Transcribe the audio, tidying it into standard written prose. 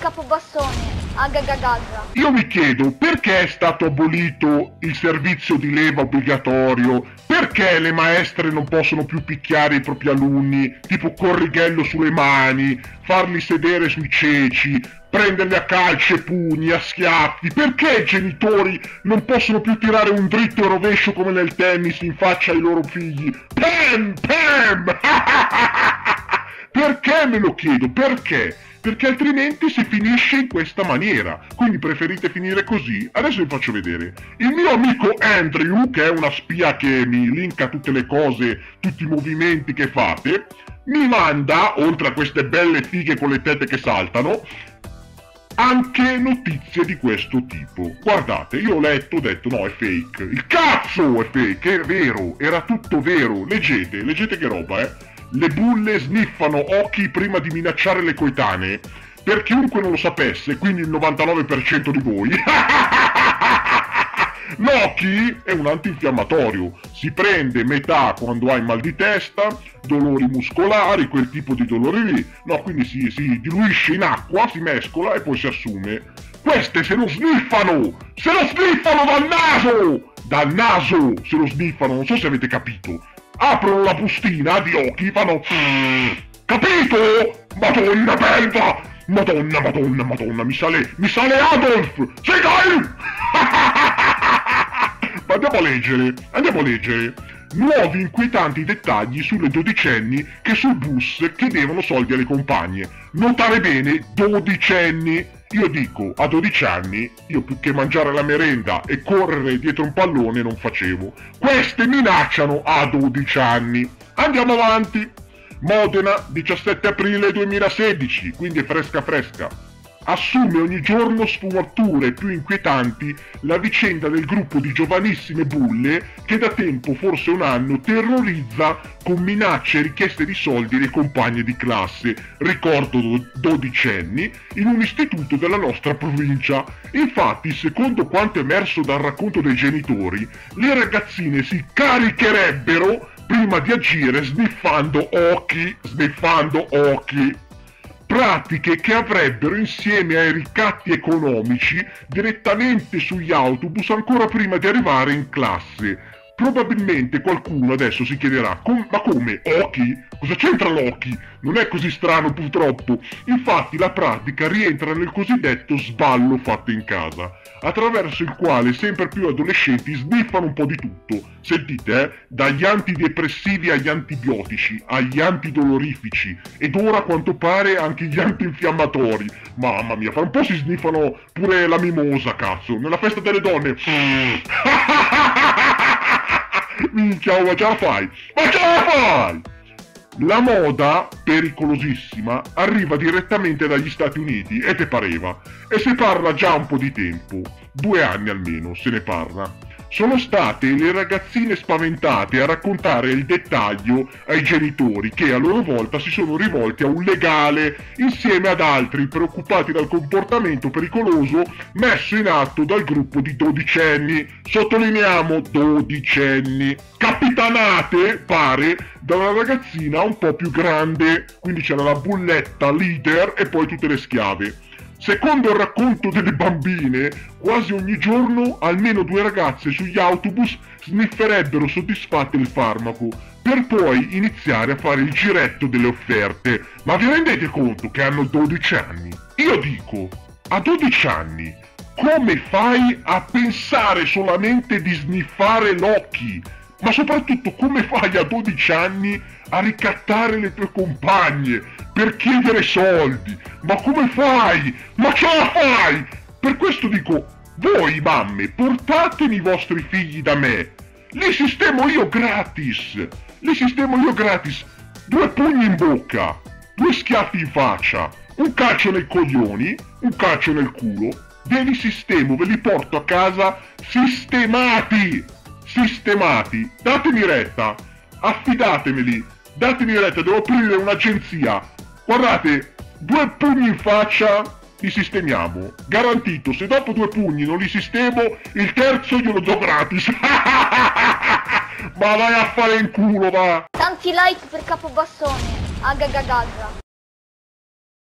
Capobassone, agagagaga. Io mi chiedo perché è stato abolito il servizio di leva obbligatorio, perché le maestre non possono più picchiare i propri alunni, tipo col righello sulle mani, farli sedere sui ceci, prenderli a calci e pugni, a schiaffi, perché i genitori non possono più tirare un dritto e rovescio come nel tennis in faccia ai loro figli? Pam! Pam! Perché me lo chiedo? Perché? Perché altrimenti si finisce in questa maniera. Quindi preferite finire così? Adesso vi faccio vedere. Il mio amico Andrew, che è una spia che mi linka tutte le cose, tutti i movimenti che fate, mi manda, oltre a queste belle fighe con le tette che saltano, anche notizie di questo tipo. Guardate, io ho letto, ho detto no, è fake. Il cazzo è fake, è vero, era tutto vero. Leggete che roba, Le bulle sniffano occhi prima di minacciare le coetanee. Per chiunque non lo sapesse, quindi il 99% di voi, l'Oki è un antinfiammatorio. Si prende metà quando hai mal di testa, dolori muscolari, quel tipo di dolori lì. No, quindi si diluisce in acqua, si mescola e poi si assume. Queste se lo sniffano! Se lo sniffano dal naso! Dal naso se lo sniffano, non so se avete capito. Aprono la bustina di occhi, fanno... Capito? Madonna belva! Madonna, mi sale Adolf! Segal! Ma andiamo a leggere. Nuovi inquietanti dettagli sulle dodicenni che sul bus chiedevano soldi alle compagne. Notare bene, dodicenni. Io dico, a 12 anni, io più che mangiare la merenda e correre dietro un pallone non facevo. Queste minacciano a 12 anni. Andiamo avanti. Modena, 17 aprile 2016, quindi è fresca. Assume ogni giorno sfumature più inquietanti la vicenda del gruppo di giovanissime bulle che da tempo, forse un anno, terrorizza con minacce e richieste di soldi le compagne di classe, ricordo dodicenni, in un istituto della nostra provincia. Infatti, secondo quanto emerso dal racconto dei genitori, le ragazzine si caricherebbero prima di agire sniffando occhi. Pratiche che avrebbero, insieme ai ricatti economici, direttamente sugli autobus ancora prima di arrivare in classe. Probabilmente qualcuno adesso si chiederà, ma come? Occhi? Cosa c'entra l'occhi? Non è così strano purtroppo. Infatti la pratica rientra nel cosiddetto sballo fatto in casa, attraverso il quale sempre più adolescenti sniffano un po' di tutto. Sentite, dagli antidepressivi agli antibiotici, agli antidolorifici, ed ora a quanto pare anche gli antinfiammatori. Mamma mia, fra un po' si sniffano pure la mimosa, cazzo, nella festa delle donne. Minchia, ma ce la fai! La moda, pericolosissima, arriva direttamente dagli Stati Uniti, e te pareva. E si parla già un po' di tempo, 2 anni almeno se ne parla. Sono state le ragazzine spaventate a raccontare il dettaglio ai genitori che a loro volta si sono rivolti a un legale insieme ad altri preoccupati dal comportamento pericoloso messo in atto dal gruppo di dodicenni. Sottolineiamo dodicenni. Capitanate, pare, da una ragazzina un po' più grande, quindi c'era la bulletta leader e poi tutte le schiave. Secondo il racconto delle bambine, quasi ogni giorno almeno 2 ragazze sugli autobus snifferebbero soddisfatte il farmaco, per poi iniziare a fare il giretto delle offerte. Ma vi rendete conto che hanno 12 anni? Io dico, a 12 anni, come fai a pensare solamente di sniffare l'occhi? Ma soprattutto come fai a 12 anni a ricattare le tue compagne per chiedere soldi? Ma come fai? Ma ce la fai? Per questo dico, voi mamme, portatemi i vostri figli da me. Li sistemo io gratis. 2 pugni in bocca, 2 schiaffi in faccia, un calcio nei coglioni, un calcio nel culo. Ve li sistemo, ve li porto a casa sistemati. Datemi retta, affidatemeli, datemi retta, devo aprire un'agenzia. Guardate, 2 pugni in faccia, li sistemiamo, garantito. Se dopo 2 pugni non li sistemo, il terzo glielo do gratis. Ma vai a fare in culo, va. Tanti like per Capobassone, agagagaga.